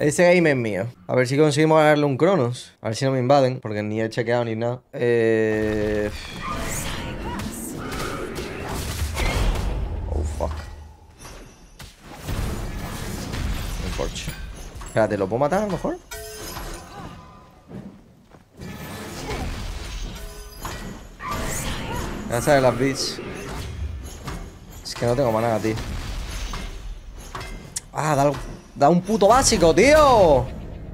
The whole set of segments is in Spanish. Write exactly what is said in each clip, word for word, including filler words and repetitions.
Ese game es mío. A ver si conseguimos ganarle un Cronos. A ver si no me invaden, porque ni he chequeado ni nada. Eh... Oh, fuck. Un Porsche. Espérate, ¿lo puedo matar a lo mejor? Gracias a las bits. Es que no tengo más nada, tío. Ah, da, da un puto básico, tío.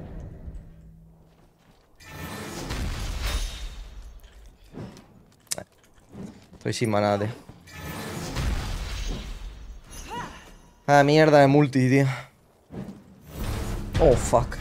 Estoy sin maná, tío. Ah, mierda de multi, tío. Oh, fuck.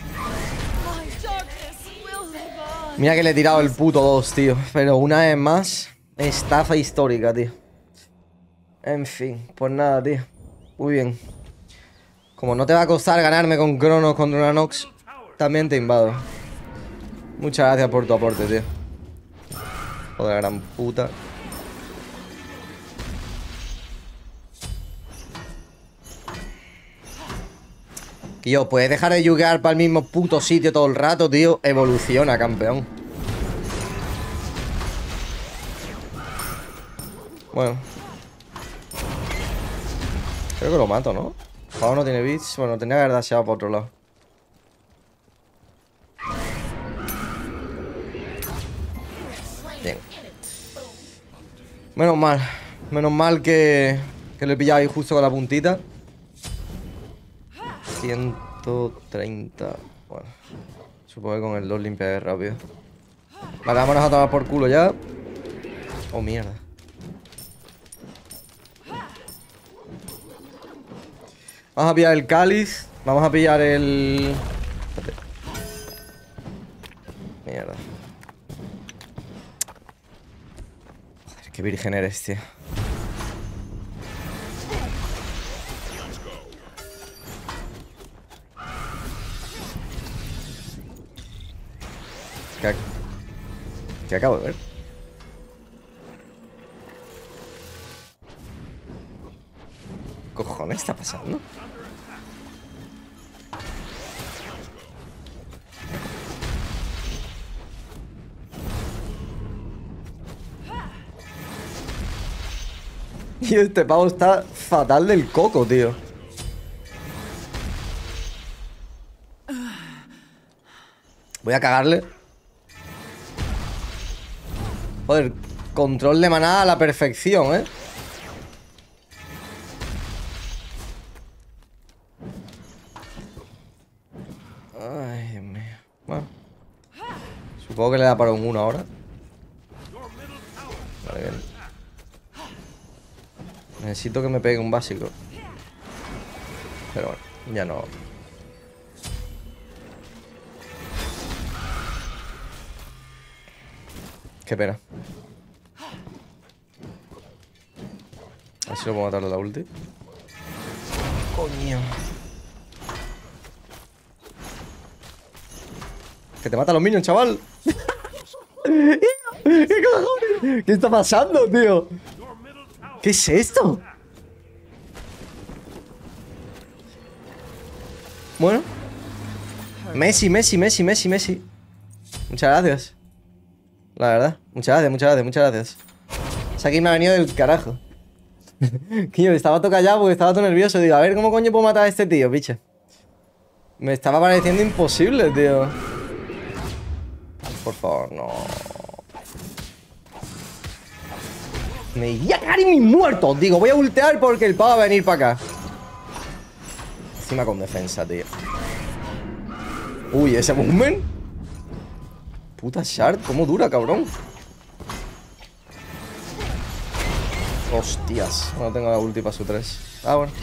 Mira que le he tirado el puto dos, tío. Pero una vez más, estafa histórica, tío. En fin, pues nada, tío. Muy bien. Como no te va a costar ganarme con Cronos contra una Nox, también te invado. Muchas gracias por tu aporte, tío. Joder, gran puta. Tío, ¿puedes dejar de yuguear para el mismo puto sitio todo el rato, tío? Evoluciona, campeón. Bueno. Creo que lo mato, ¿no? Pau no tiene bits. Bueno, tendría que haber dasheado por otro lado. Bien. Menos mal. Menos mal que, que lo he pillado ahí justo con la puntita. ciento treinta. Bueno, supongo que con el dos limpiaré rápido. Vale, vámonos a tomar por culo ya. Oh, mierda. Vamos a pillar el cáliz. Vamos a pillar el... Espérate. Mierda. Joder, qué virgen eres, tío. ¿Qué, ¿Qué acabo de ver? ¿Qué cojones está pasando? Y este pavo está fatal del coco, tío. Voy a cagarle. Joder, control de maná a la perfección, ¿eh? Ay, Dios mío. Bueno. Supongo que le da para un uno ahora. Vale, bien. Necesito que me pegue un básico. Pero bueno, ya no. Qué pena. A ver si lo puedo matar de la ulti. Coño. Que te mata a los minions, chaval. ¿Qué cojones? ¿Qué está pasando, tío? ¿Qué es esto? Bueno. Messi, Messi, Messi, Messi, Messi. Muchas gracias. La verdad. Muchas gracias, muchas gracias, muchas gracias. Saki me ha venido del carajo. Tío, estaba todo callado porque estaba todo nervioso. Digo, a ver, ¿cómo coño puedo matar a este tío, bicho? Me estaba pareciendo imposible, tío. Por favor, no. Me iría a cagar en mis muertos. Digo, voy a ultear porque el pavo va a venir para acá. Encima con defensa, tío. Uy, ese movement. Puta shard, cómo dura, cabrón. Hostias, no tengo la ulti para su tres. Ah, bueno.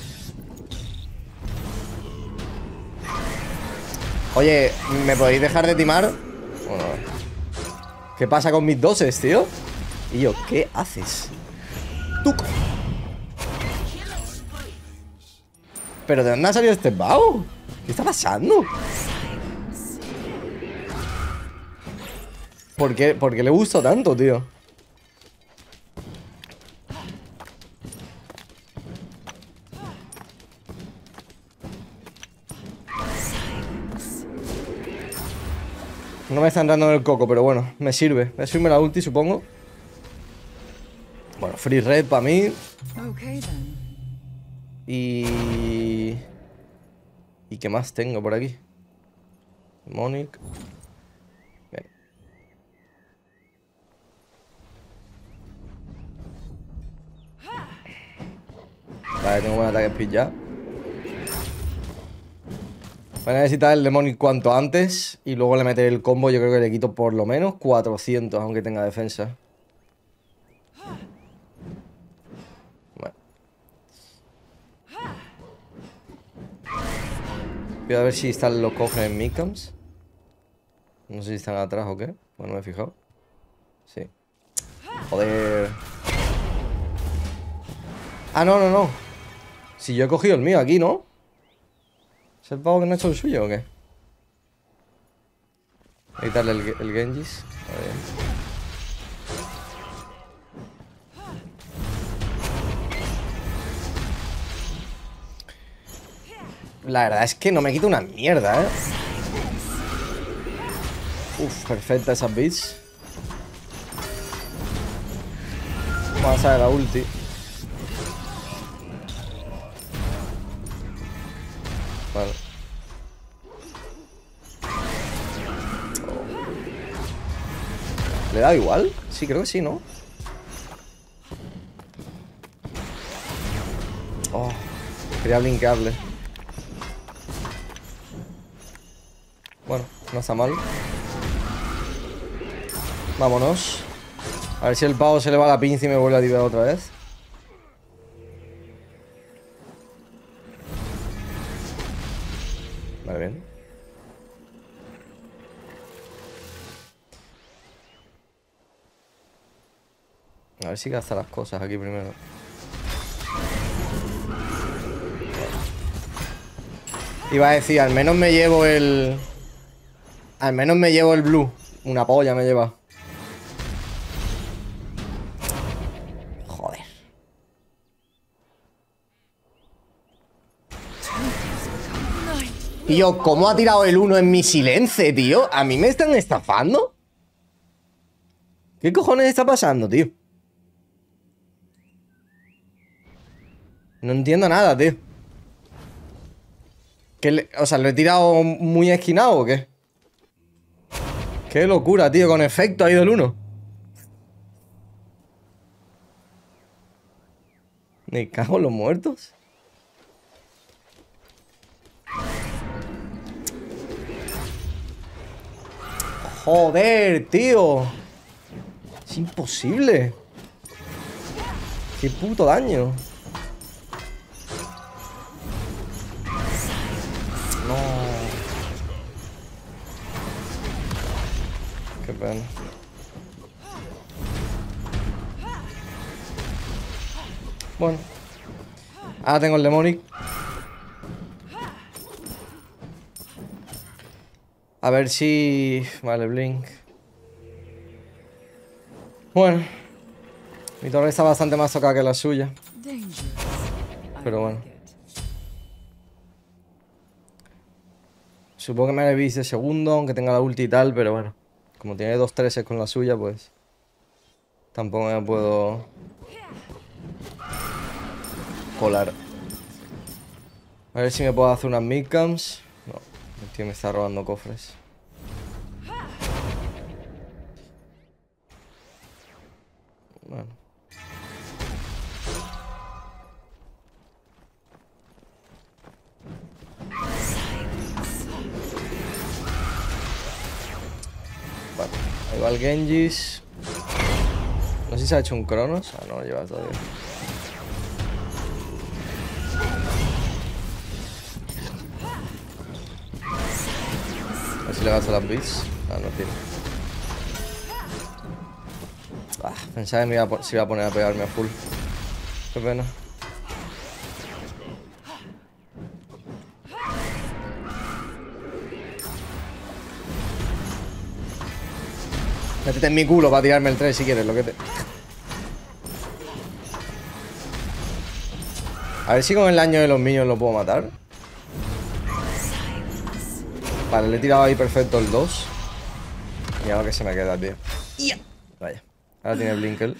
Oye, ¿me podéis dejar de timar? Bueno, ¿qué pasa con mis doses, tío? Y yo, ¿qué haces? ¡Tuc! ¿Pero de dónde ha salido este pavo? ¿Qué está pasando? ¿Por qué, ¿Por qué le gusta tanto, tío? No me están dando el coco, pero bueno, me sirve. Voy a subirme la ulti, supongo. Bueno, free red para mí. Y... ¿Y qué más tengo por aquí? Monic. Bien. Vale, tengo buen ataque speed ya. Voy a necesitar el Demonic cuanto antes. Y luego le meteré el combo. Yo creo que le quito por lo menos cuatrocientos, aunque tenga defensa. Bueno. Voy a ver si están los cofres en Midcamps. No sé si están atrás o qué. Bueno, me he fijado. Sí. Joder. Ah, no, no, no. Si yo he cogido el mío aquí, ¿no? ¿Es el pavo que no ha hecho el suyo o qué? Voy a quitarle el, el Genjis. A ver. La verdad es que no me quita una mierda, ¿eh? Uf, perfecta esas beats. Vamos a ver la ulti. Vale. ¿Le da igual? Sí, creo que sí, ¿no? Oh, quería blinkearle. Bueno, no está mal. Vámonos. A ver si el pavo se le va la pinza y me vuelve a tirar otra vez. Vale, bien. A ver si gasta las cosas aquí primero. Iba a decir, al menos me llevo el... Al menos me llevo el blue. Una polla me lleva. Joder. Tío, ¿cómo ha tirado el uno en mi silencio, tío? ¿A mí me están estafando? ¿Qué cojones está pasando, tío? No entiendo nada, tío. ¿Qué le... O sea, ¿lo he tirado muy esquinado o qué? Qué locura, tío. Con efecto ha ido el uno. Me cago en los muertos. Joder, tío. Es imposible. Qué puto daño. No. Qué pena. Bueno. Ahora tengo el Demonic. A ver si... Vale, Blink. Bueno. Mi torre está bastante más tocada que la suya. Pero bueno. Supongo que me haré bis de segundo, aunque tenga la ulti y tal, pero bueno. Como tiene dos treses con la suya, pues... Tampoco me puedo... colar. A ver si me puedo hacer unas midcamps. No, el tío me está robando cofres. Bueno. Vale, ahí va el Genjis. No sé si se ha hecho un Cronos. Ah, no, lo lleva todavía. A ver si le gasto las beats. Ah, no tiene. Ah, pensaba que me iba a, se iba a poner a pegarme a full. Qué pena. Métete en mi culo para tirarme el tres si quieres, lo que te... A ver si con el daño de los minions lo puedo matar. Vale, le he tirado ahí perfecto el dos. Mira lo que se me queda, tío. Yeah. Vaya. Ahora tiene Blinker.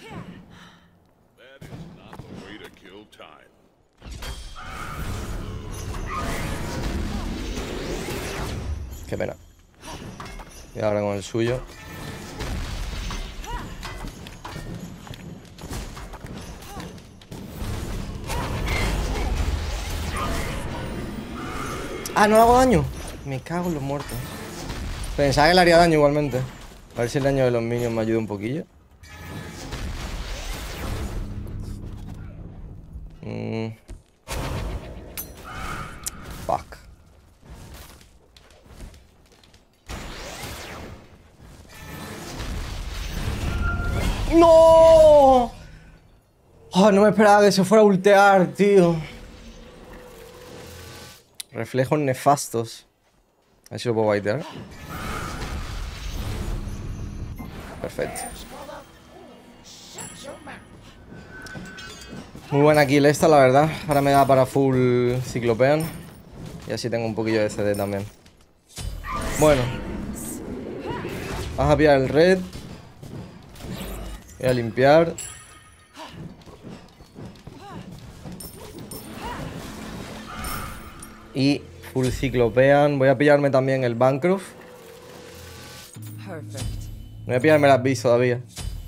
Qué pena. Y ahora con el suyo. Ah, no hago daño. Me cago en los muertos. Pensaba que le haría daño igualmente. A ver si el daño de los minions me ayuda un poquillo. Mm. Fuck. ¡No! Oh, no me esperaba que se fuera a ultear, tío. Reflejos nefastos. A ver si lo puedo baitear. Perfecto. Muy buena kill esta, la verdad. Ahora me da para full Ciclopean. Y así tengo un poquillo de C D también. Bueno. Vas a pillar el red. Voy a limpiar. Y full Ciclopean. Voy a pillarme también el Bancroft. Voy a pillarme las bis todavía.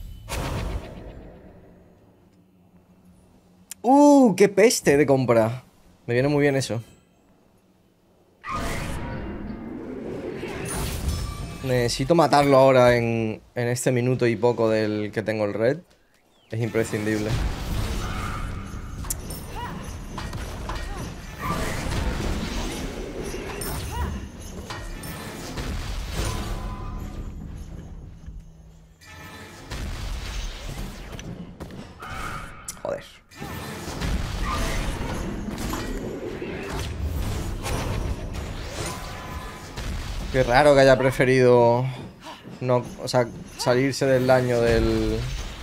¡Uh! ¡Qué peste de compra! Me viene muy bien eso. Necesito matarlo ahora en, en este minuto y poco del que tengo el red. Es imprescindible. Joder. Qué raro que haya preferido no, o sea, salirse del daño del...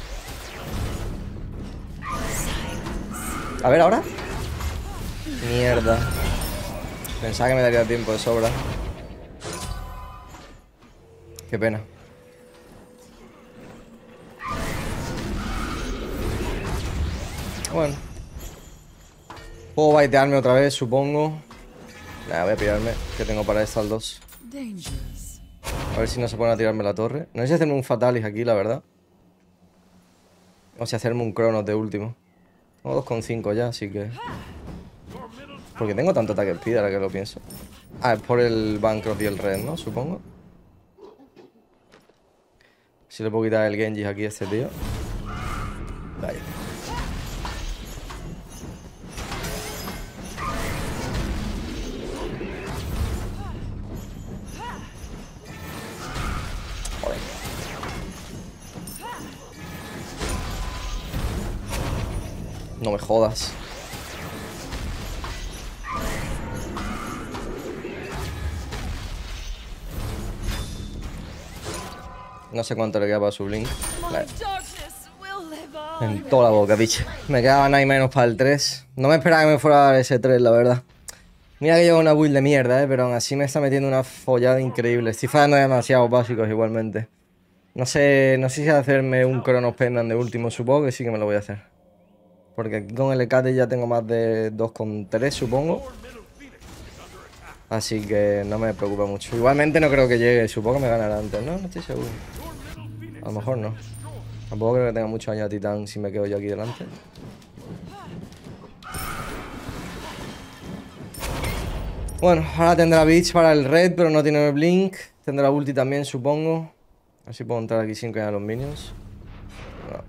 A ver, ¿ahora? Mierda. Pensaba que me daría tiempo de sobra. Qué pena. Bueno. Puedo baitearme otra vez, supongo. Nada, voy a pillarme, que tengo para estas dos. A ver si no se ponen a tirarme la torre. No sé si hacerme un Fatalis aquí, la verdad. O si hacerme un Cronos de último. Tengo dos coma cinco ya, así que... ¿Por qué tengo tanto ataque speed ahora que lo pienso? Ah, es por el Bancroft y el red, ¿no? Supongo. Si le puedo quitar el Genji aquí a este tío. Vaya. Joder. No me jodas. No sé cuánto le queda para su Blink. Vale. En toda la boca, bicho. Me quedaba nada y menos para el tres. No me esperaba que me fuera a dar ese tres, la verdad. Mira que llevo una build de mierda, eh, pero aún así me está metiendo una follada increíble. Estoy fallando demasiados básicos igualmente. No sé, no sé si hacerme un Chronos Pendant de último, supongo que sí que me lo voy a hacer. Porque aquí con el Hecate ya tengo más de dos coma tres, supongo. Así que no me preocupa mucho. Igualmente no creo que llegue, supongo que me ganará antes, ¿no? No estoy seguro. A lo mejor no. Tampoco creo que tenga mucho daño a Titán si me quedo yo aquí delante. Bueno, ahora tendrá Beach para el red, pero no tiene Blink. Tendrá ulti también, supongo. Así puedo entrar aquí sin caer a los minions. No.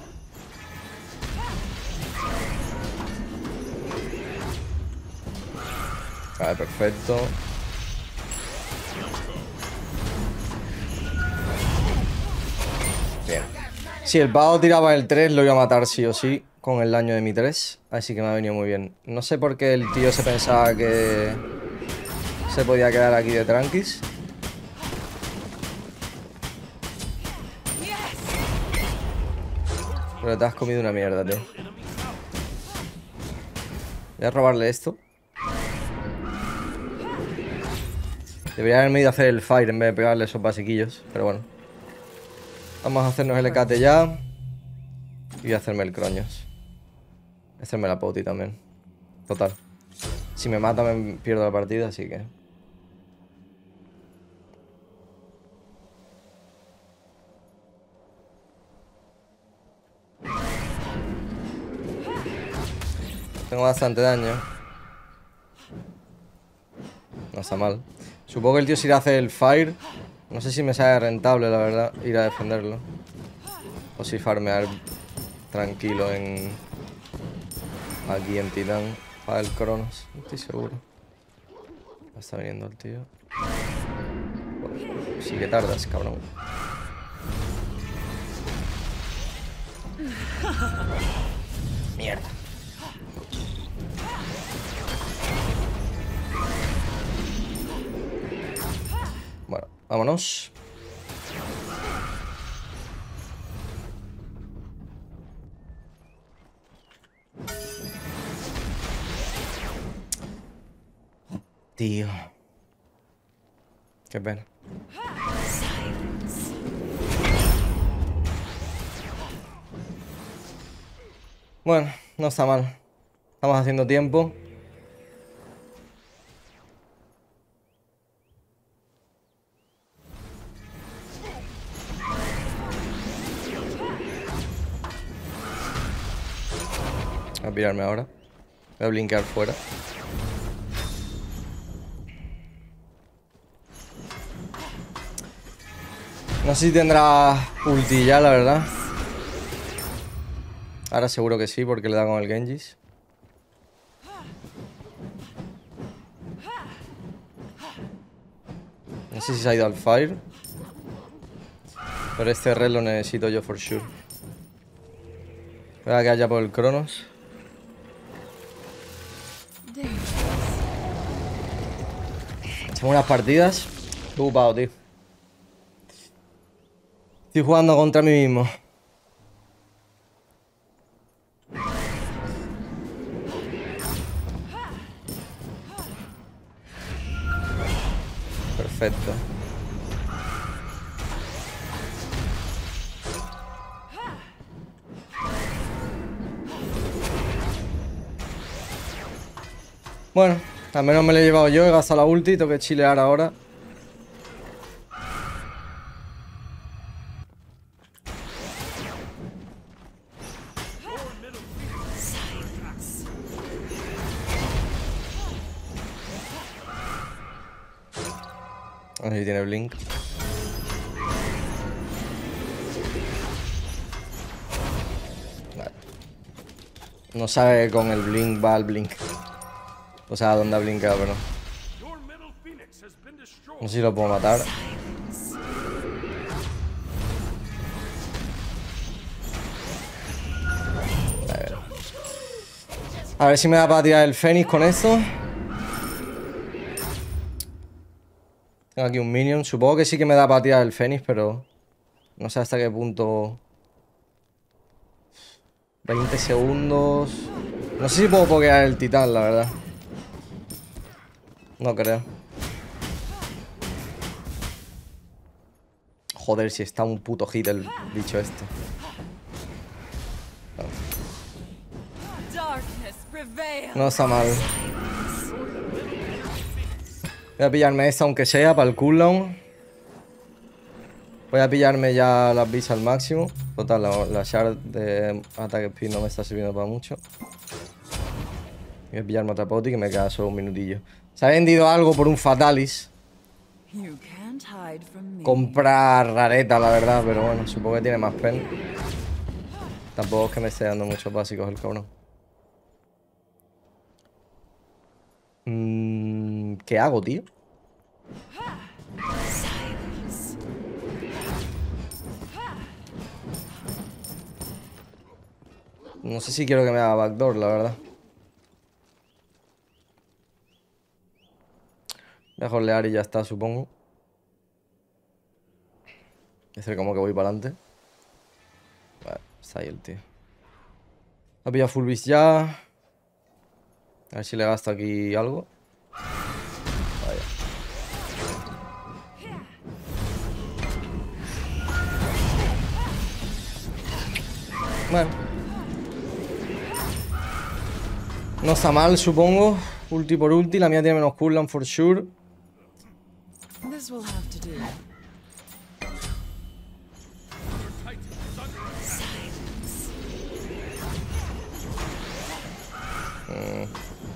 Vale, perfecto. Bien. Si el pavo tiraba el tres, lo iba a matar sí o sí con el daño de mi tres. Así que me ha venido muy bien. No sé por qué el tío se pensaba que se podía quedar aquí de tranquis. Pero te has comido una mierda, tío. Voy a robarle esto. Debería haberme ido a hacer el fire en vez de pegarle esos basiquillos. Pero bueno. Vamos a hacernos el E K T ya. Y voy a hacerme el croños. Voy a hacerme la poti también. Total. Si me mata me pierdo la partida, así que... Tengo bastante daño. No está mal. Supongo que el tío se irá a hacer el fire. No sé si me sale rentable, la verdad, ir a defenderlo. O si farmear tranquilo en... Aquí en Titán. Para el Cronos. No estoy seguro. Ya está viniendo el tío. Bueno, sí que tardas, cabrón. Mierda. Bueno, vámonos. Tío. Qué pena. Bueno, no está mal. Estamos haciendo tiempo. Voy a pirarme ahora. Voy a blinkear fuera. No sé si tendrá ulti ya, la verdad. Ahora seguro que sí, porque le da con el Genjis. No sé si se ha ido al fire. Pero este red lo necesito yo for sure. Voy a quedar ya por el Cronos. Echamos unas partidas. Estoy ocupado, tío. Estoy jugando contra mí mismo. Perfecto. Bueno, al menos me lo he llevado yo. He gastado la ulti. Tengo que chilear ahora. A ver si tiene blink. Vale. No sabe con el blink, va al blink. O sea, dónde ha blinkado, pero no sé si lo puedo matar. A ver. A ver si me da para tirar el Fénix con esto. Tengo aquí un minion. Supongo que sí que me da para tirar el Fénix, pero no sé hasta qué punto. veinte segundos. No sé si puedo pokear el titán, la verdad. No creo. Joder, si está un puto hit el bicho este. No está mal. Voy a pillarme esta aunque sea para el cooldown. Voy a pillarme ya las bis al máximo. Total, la, la shard de ataque speed no me está sirviendo para mucho. Voy a pillarme otra poti que me queda solo un minutillo. Se ha vendido algo por un Fatalis. Comprar rareta, la verdad, pero bueno, supongo que tiene más pen. Tampoco es que me esté dando muchos básicos el cabrón. Mm, ¿Qué hago, tío? No sé si quiero que me haga backdoor, la verdad. Voy a jorlear y ya está, supongo. Voy a hacer como que voy para adelante. Vale, está ahí el tío. Ha pillado full beast ya. A ver si le gasto aquí algo. Vaya. Bueno. No está mal, supongo. Ulti por ulti. La mía tiene menos cooldown, for sure. This will have to do. Mm.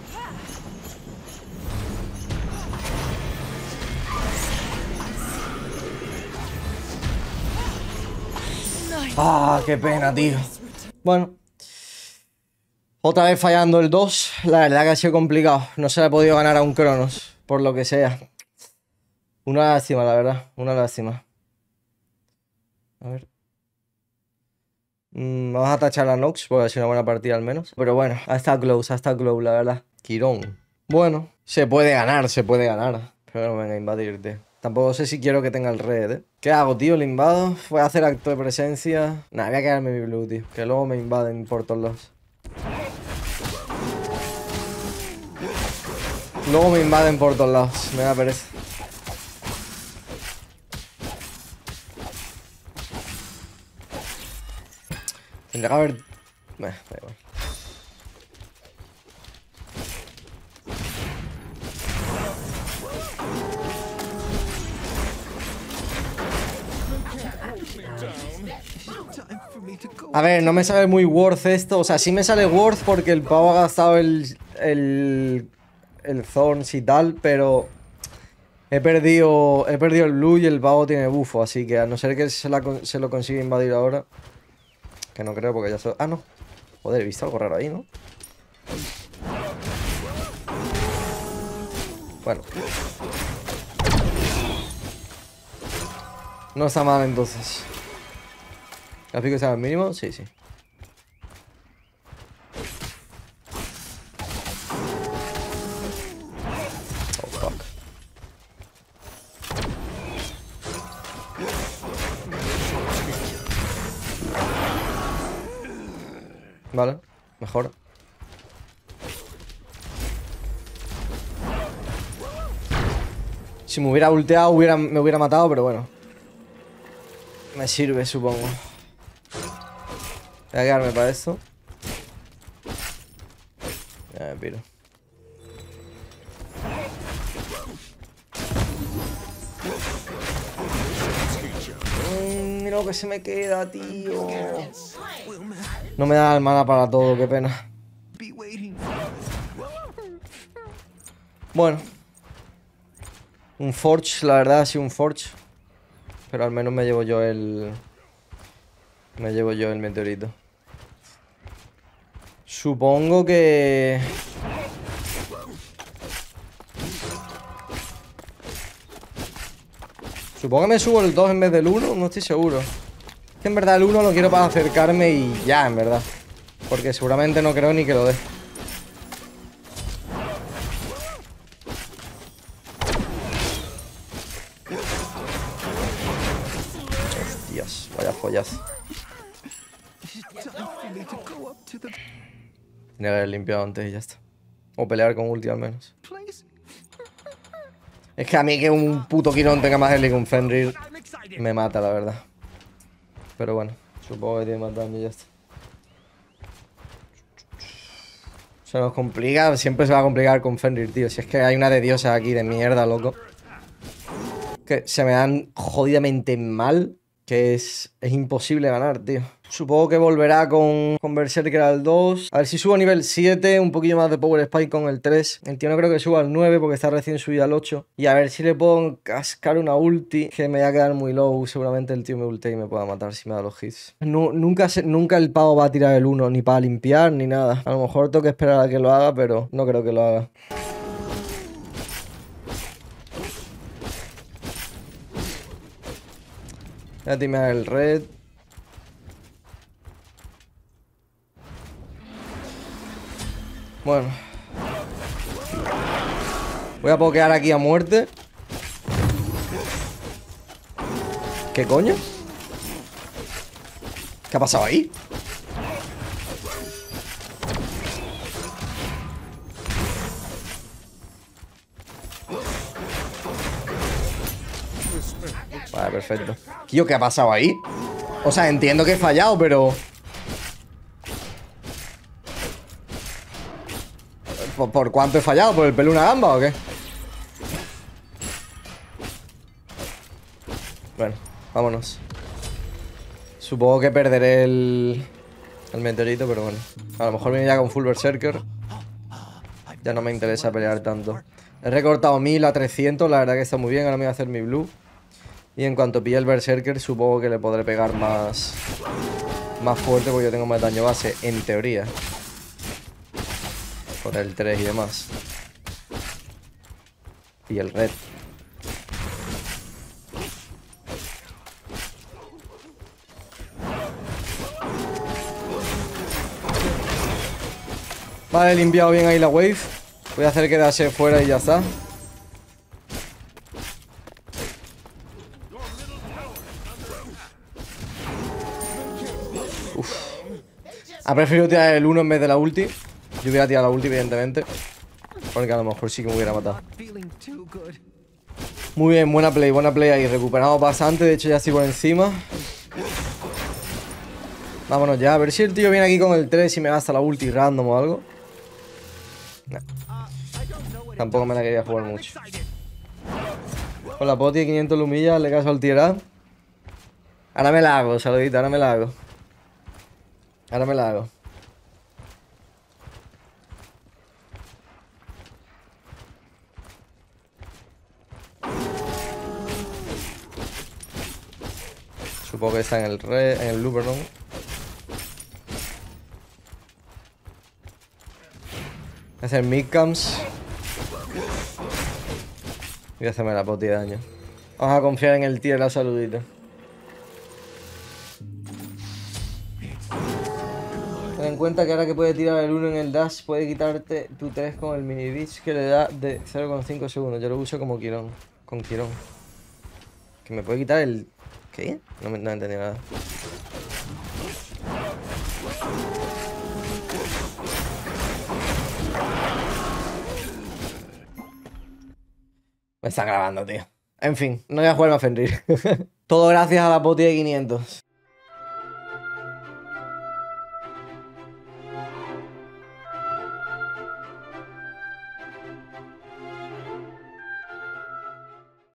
Ah, qué pena, tío. Bueno. Otra vez fallando el dos. La verdad que ha sido complicado. No se le ha podido ganar a un Cronos, por lo que sea. Una lástima, la verdad. Una lástima. A ver. Mm, vamos a tachar a Nox, porque ha sido una buena partida al menos. Pero bueno, ha estado close, ha estado close, la verdad. Quirón. Bueno, se puede ganar, se puede ganar. Pero no venga a invadir, tío. Tampoco sé si quiero que tenga el red, ¿eh? ¿Qué hago, tío? ¿Le invado? ¿Voy a hacer acto de presencia? Nah, voy a quedarme mi blue, tío. Que luego me invaden por todos lados. Luego me invaden por todos lados. Me da pereza. Tendría que haber... Eh, da igual. A ver, no me sale muy worth esto. O sea, sí me sale worth porque el pavo ha gastado el... El... El Thorns y tal, pero... He perdido... He perdido el blue y el pavo tiene bufo. Así que a no ser que se, la, se lo consiga invadir ahora... Que no creo porque ya se... Ah, no. Joder, he visto algo raro ahí, ¿no? Bueno. No está mal entonces. ¿Gráfico está al mínimo? Sí, sí. Oh, fuck. Vale, mejor. Si me hubiera ulteado hubiera, me hubiera matado, pero bueno. Me sirve, supongo. Voy a quedarme para esto. Ya me piro. Mm, mira lo que se me queda, tío. No me da el mana para todo, qué pena. Bueno. Un Forge, la verdad, sí, un Forge. Pero al menos me llevo yo el... Me llevo yo el meteorito. Supongo que... Supongo que me subo el dos en vez del uno, no estoy seguro. Es que en verdad el uno lo quiero para acercarme y ya, en verdad. Porque seguramente no creo ni que lo dé. Hostias, vaya follazo. Tenía que haber limpiado antes y ya está. O pelear con ulti al menos. Es que a mí que un puto Quirón tenga más early que un Fenrir me mata, la verdad. Pero bueno, supongo que tiene más daño y ya está. Se nos complica, siempre se va a complicar con Fenrir, tío. Si es que hay una de diosas aquí de mierda, loco. Que se me dan jodidamente mal. Que es, es imposible ganar, tío. Supongo que volverá con, con Berserker al dos. A ver si subo a nivel siete, un poquillo más de Power Spike con el tres. El tío no creo que suba al nueve porque está recién subido al ocho. Y a ver si le puedo cascar una ulti, que me va a quedar muy low. Seguramente el tío me ulti y me pueda matar si me da los hits. No, nunca, se, nunca el pavo va a tirar el uno, ni para limpiar, ni nada. A lo mejor tengo que esperar a que lo haga, pero no creo que lo haga. Voy a timear el red. Bueno. Voy a pokear aquí a muerte. ¿Qué coño? ¿Qué ha pasado ahí? Vale, perfecto. Tío, ¿qué ha pasado ahí? O sea, entiendo que he fallado, pero... ¿Por, por cuánto he fallado? ¿Por el pelo una gamba o qué? Bueno, vámonos. Supongo que perderé el, el meteorito, pero bueno. A lo mejor viene ya con full berserker. Ya no me interesa pelear tanto. He recortado mil a trescientos, la verdad que está muy bien. Ahora me voy a hacer mi blue. Y en cuanto pille el berserker, supongo que le podré pegar más, más fuerte, porque yo tengo más daño base, en teoría. Por el tres y demás. Y el red. Vale, he limpiado bien ahí la wave. Voy a hacer que dashe fuera y ya está. Uf. Ha preferido tirar el uno en vez de la ulti. Yo hubiera tirado la ulti, evidentemente. Porque a lo mejor sí que me hubiera matado. Muy bien, buena play, buena play ahí. Recuperamos bastante, de hecho ya estoy por encima. Vámonos ya, a ver si el tío viene aquí con el tres y me gasta la ulti random o algo. No. Tampoco me la quería jugar mucho. Con la poti de quinientos lumillas, le caso al tier A. Ahora me la hago, saludita, ahora me la hago. Ahora me la hago. Supongo que está en el re, en el blue, perdón. Voy a hacer midcamps. Voy a hacerme la poti de daño. Vamos a confiar en el tier, la saludita. Ten en cuenta que ahora que puede tirar el uno en el dash, puede quitarte tu tres con el mini beach que le da de cero coma cinco segundos. Yo lo uso como Quirón. Con Quirón. Que me puede quitar el... ¿Qué? No me no he entendido nada. Me están grabando, tío. En fin, no voy a jugar más Fenrir. Todo gracias a la poti de quinientos.